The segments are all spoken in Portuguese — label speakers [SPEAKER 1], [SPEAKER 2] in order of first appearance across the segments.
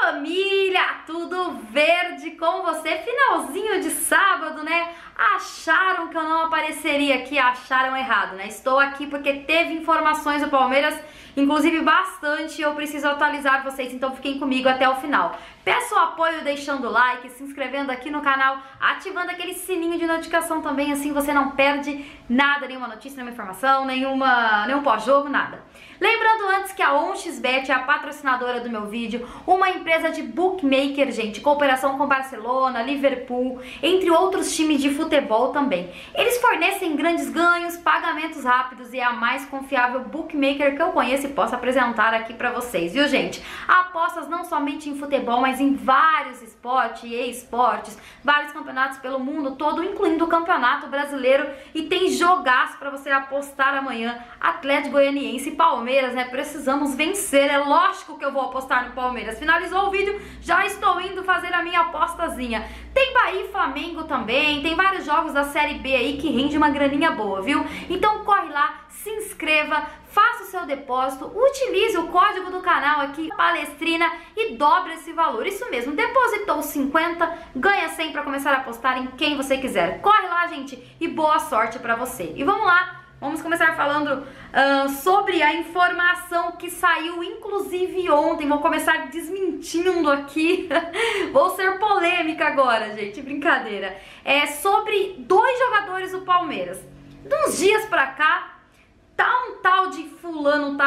[SPEAKER 1] família, tudo verde com você? Finalzinho de sábado, né? Acharam que eu não apareceria aqui, acharam errado, né? Estou aqui porque teve informações do Palmeiras, inclusive bastante, e eu preciso atualizar vocês, então fiquem comigo até o final. Peço o apoio deixando o like, se inscrevendo aqui no canal, ativando aquele sininho de notificação também, assim você não perde nada, nenhuma notícia, nenhuma informação, nenhum pós-jogo, nada. Lembrando antes que a 1xBet é a patrocinadora do meu vídeo, uma empresa de bookmaker, gente, cooperação com Barcelona, Liverpool, entre outros times de futebol também. Eles fornecem grandes ganhos, pagamentos rápidos e é a mais confiável bookmaker que eu conheço e posso apresentar aqui pra vocês, viu, gente? Apostas não somente em futebol, mas em vários esportes e esportes, vários campeonatos pelo mundo todo, incluindo o Campeonato Brasileiro, e tem jogaço pra você apostar amanhã, Atlético Goianiense e Palmeiras, né? Precisamos vencer, é lógico que eu vou apostar no Palmeiras. Finalizou o vídeo, já estou indo fazer a minha apostazinha. Tem Bahia e Flamengo também, tem vários jogos da Série B aí que rende uma graninha boa, viu? Então corre lá, se inscreva, faça o seu depósito, utilize o código do canal aqui, Palestrina, e dobre esse valor. Isso mesmo, depositou 50, ganha 100 para começar a apostar em quem você quiser. Corre lá, gente, e boa sorte para você. E vamos lá, vamos começar falando sobre a informação que saiu, inclusive ontem. Vou começar desmentindo aqui, vou ser polêmica agora, gente, brincadeira. É sobre dois jogadores do Palmeiras. De uns dias pra cá, tá um tal de fulano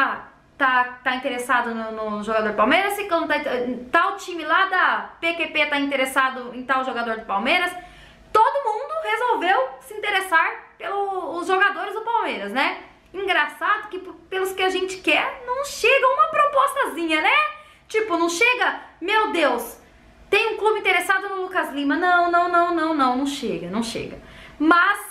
[SPEAKER 1] tá interessado no jogador do Palmeiras, ciclano tal time lá da PQP tá interessado em tal jogador do Palmeiras. Todo mundo resolveu se interessar pelos jogadores do Palmeiras, né? Engraçado que pelos que a gente quer, não chega uma propostazinha, né? Tipo, não chega, meu Deus, tem um clube interessado no Lucas Lima. Não chega, não chega. Mas,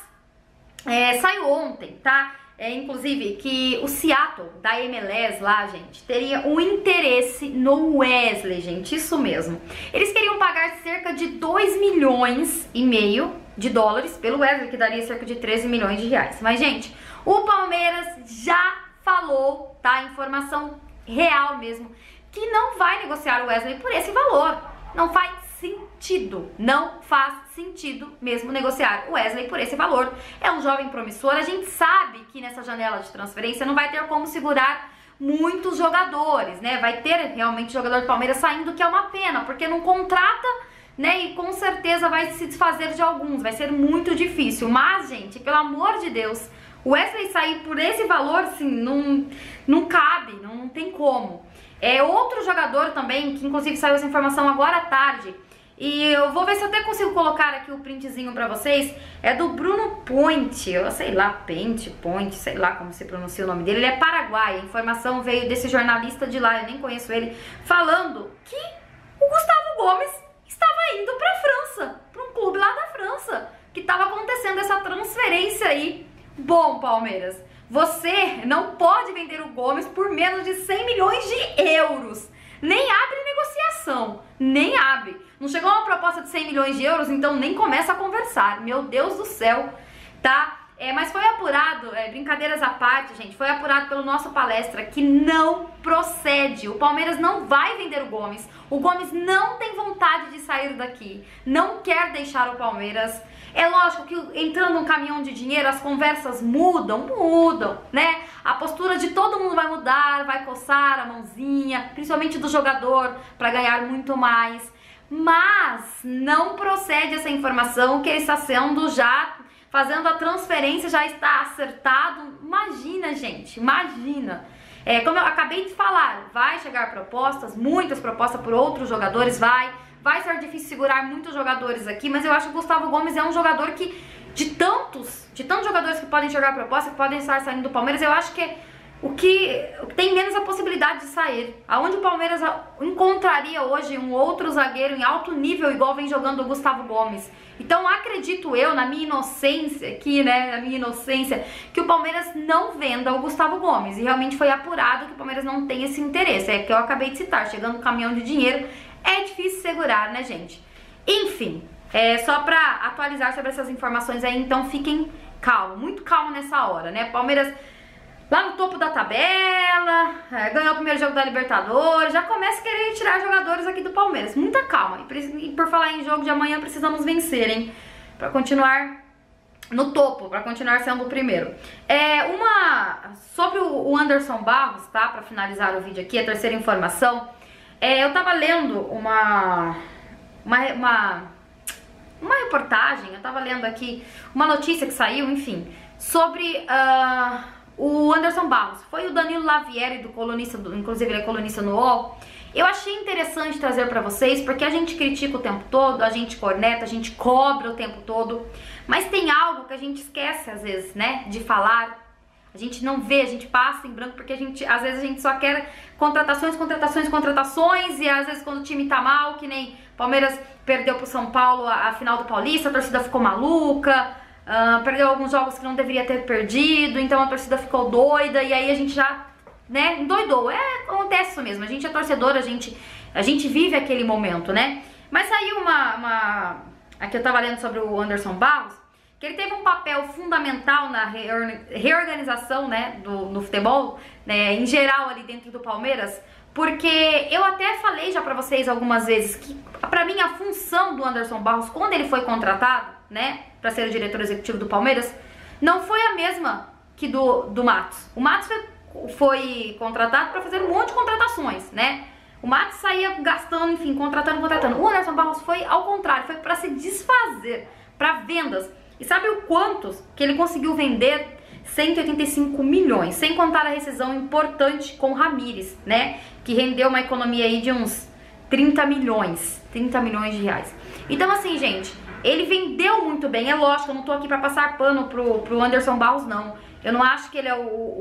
[SPEAKER 1] saiu ontem, tá? Inclusive, que o Seattle, da MLS lá, gente, teria um interesse no Wesley, gente, isso mesmo. Eles queriam pagar cerca de 2,5 milhões de dólares pelo Wesley, que daria cerca de 13 milhões de reais. Mas, gente, o Palmeiras já falou, tá? Informação real mesmo, que não vai negociar o Wesley por esse valor. Não faz sentido, não faz sentido mesmo negociar o Wesley por esse valor. É um jovem promissor, a gente sabe que nessa janela de transferência não vai ter como segurar muitos jogadores, né? Vai ter realmente jogador do Palmeiras saindo, que é uma pena, porque não contrata, né? E com certeza vai se desfazer de alguns, vai ser muito difícil. Mas, gente, pelo amor de Deus, o Wesley sair por esse valor, assim, não cabe, não tem como. É outro jogador também, que inclusive saiu essa informação agora à tarde, e eu vou ver se eu até consigo colocar aqui o printzinho pra vocês. É do Bruno Ponte, eu sei lá, Ponte, sei lá como se pronuncia o nome dele. Ele é paraguaio, a informação veio desse jornalista de lá, eu nem conheço ele, falando que o Gustavo Gomes estava indo pra França, pra um clube lá da França, que estava acontecendo essa transferência aí. Bom, Palmeiras, você não pode vender o Gomes por menos de 100 milhões de euros. Nem abre negociação, nem abre. Não chegou uma proposta de 100 milhões de euros, então nem começa a conversar. Meu Deus do céu, tá? Mas foi apurado, brincadeiras à parte, gente, foi apurado pelo nosso palestra que não procede. O Palmeiras não vai vender o Gomes não tem vontade de sair daqui, não quer deixar o Palmeiras. É lógico que entrando um caminhão de dinheiro as conversas mudam, né? A postura de todo mundo vai mudar, vai coçar a mãozinha, principalmente do jogador, para ganhar muito mais. Mas não procede essa informação que ele está sendo já, fazendo a transferência, já está acertado. Imagina, gente, imagina. Como eu acabei de falar, vai chegar propostas, muitas propostas por outros jogadores, vai ser difícil segurar muitos jogadores aqui, mas eu acho que o Gustavo Gomes é um jogador que, de tantos jogadores que podem chegar proposta, que podem estar saindo do Palmeiras, eu acho que é o que tem menos a possibilidade de sair. Aonde o Palmeiras encontraria hoje um outro zagueiro em alto nível, igual vem jogando o Gustavo Gomes. Então acredito eu, na minha inocência aqui, né, na minha inocência, que o Palmeiras não venda o Gustavo Gomes. E realmente foi apurado que o Palmeiras não tem esse interesse. É que eu acabei de citar, chegando um caminhão de dinheiro, é difícil segurar, né, gente? Enfim, só pra atualizar sobre essas informações aí, então fiquem calmos, muito calmo nessa hora, né? Palmeiras lá no topo da tabela, ganhou o primeiro jogo da Libertadores, já começa a querer tirar jogadores aqui do Palmeiras. Muita calma, e por falar em jogo de amanhã, precisamos vencer, hein? Pra continuar no topo, pra continuar sendo o primeiro. Sobre o Anderson Barros, tá? Pra finalizar o vídeo aqui, a terceira informação. Eu tava lendo uma reportagem, eu tava lendo aqui uma notícia que saiu, enfim, sobre o Anderson Barros. Foi o Danilo Lavieri, do colunista, inclusive ele é colunista no UOL. Eu achei interessante trazer pra vocês, porque a gente critica o tempo todo, a gente corneta, a gente cobra o tempo todo, mas tem algo que a gente esquece às vezes, né, de falar. A gente não vê, a gente passa em branco, porque às vezes a gente só quer contratações, e às vezes quando o time tá mal, que nem Palmeiras perdeu pro São Paulo a final do Paulista, a torcida ficou maluca, perdeu alguns jogos que não deveria ter perdido, então a torcida ficou doida, e aí a gente já, né, endoidou. Acontece isso mesmo, a gente é torcedor, a gente vive aquele momento, né? Mas saiu aqui eu tava lendo sobre o Anderson Barros, que ele teve um papel fundamental na reorganização, né, do futebol, né, em geral ali dentro do Palmeiras, porque eu até falei já pra vocês algumas vezes que, pra mim, a função do Anderson Barros, quando ele foi contratado, né, pra ser o diretor executivo do Palmeiras, não foi a mesma que do Matos. O Matos foi contratado pra fazer um monte de contratações, né? O Matos saía gastando, enfim, contratando. O Anderson Barros foi ao contrário, foi pra se desfazer, pra vendas. E sabe o quantos que ele conseguiu vender? 185 milhões, sem contar a rescisão importante com o Ramires, né? Que rendeu uma economia aí de uns 30 milhões de reais. Então assim, gente, ele vendeu muito bem. É lógico, eu não tô aqui pra passar pano pro Anderson Barros, não. Eu não acho que ele é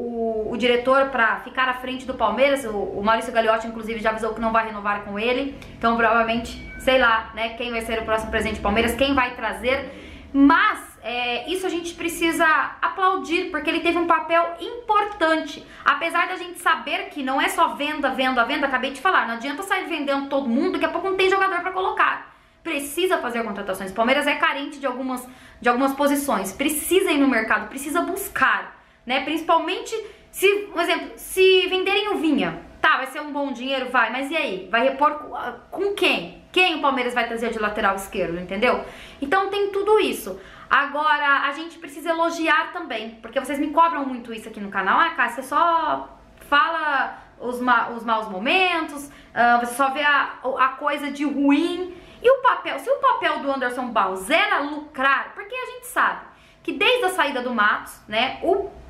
[SPEAKER 1] o diretor pra ficar à frente do Palmeiras. O Maurício Gagliotti, inclusive, já avisou que não vai renovar com ele. Então, provavelmente, sei lá, né, quem vai ser o próximo presidente do Palmeiras, quem vai trazer. Mas isso a gente precisa aplaudir, porque ele teve um papel importante. Apesar da gente saber que não é só venda, acabei de falar, não adianta sair vendendo todo mundo, daqui a pouco não tem jogador pra colocar. Precisa fazer contratações. O Palmeiras é carente de algumas posições, precisa ir no mercado, precisa buscar, né? Principalmente, por exemplo, se venderem o Vinha, tá, vai ser um bom dinheiro, vai, mas e aí? Vai repor com quem? Quem o Palmeiras vai trazer de lateral esquerdo, entendeu? Então tem tudo isso. Agora, a gente precisa elogiar também, porque vocês me cobram muito isso aqui no canal. Cássia, você só fala os maus momentos, você só vê a coisa de ruim. E o papel, se o papel do Anderson Barros era lucrar, porque a gente sabe que desde a saída do Matos, né,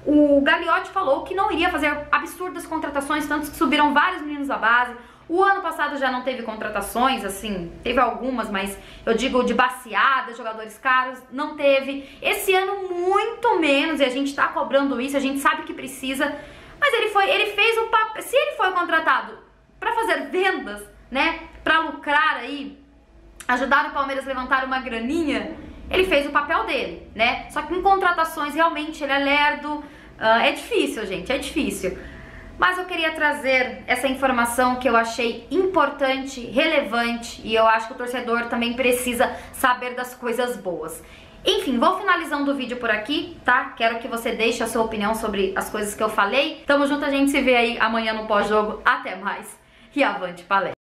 [SPEAKER 1] o Gagliotti falou que não iria fazer absurdas contratações, tanto que subiram vários meninos da base. O ano passado já não teve contratações, assim, teve algumas, mas eu digo de baseada, jogadores caros, não teve. Esse ano muito menos, e a gente tá cobrando isso, a gente sabe que precisa, mas ele fez o papel. Se ele foi contratado pra fazer vendas, né, pra lucrar aí, ajudar o Palmeiras a levantar uma graninha, ele fez o papel dele, né? Só que em contratações realmente ele é lerdo, é difícil, gente, é difícil. Mas eu queria trazer essa informação que eu achei importante, relevante, e eu acho que o torcedor também precisa saber das coisas boas. Enfim, vou finalizando o vídeo por aqui, tá? Quero que você deixe a sua opinião sobre as coisas que eu falei. Tamo junto, a gente se vê aí amanhã no pós-jogo. Até mais e avante palestra!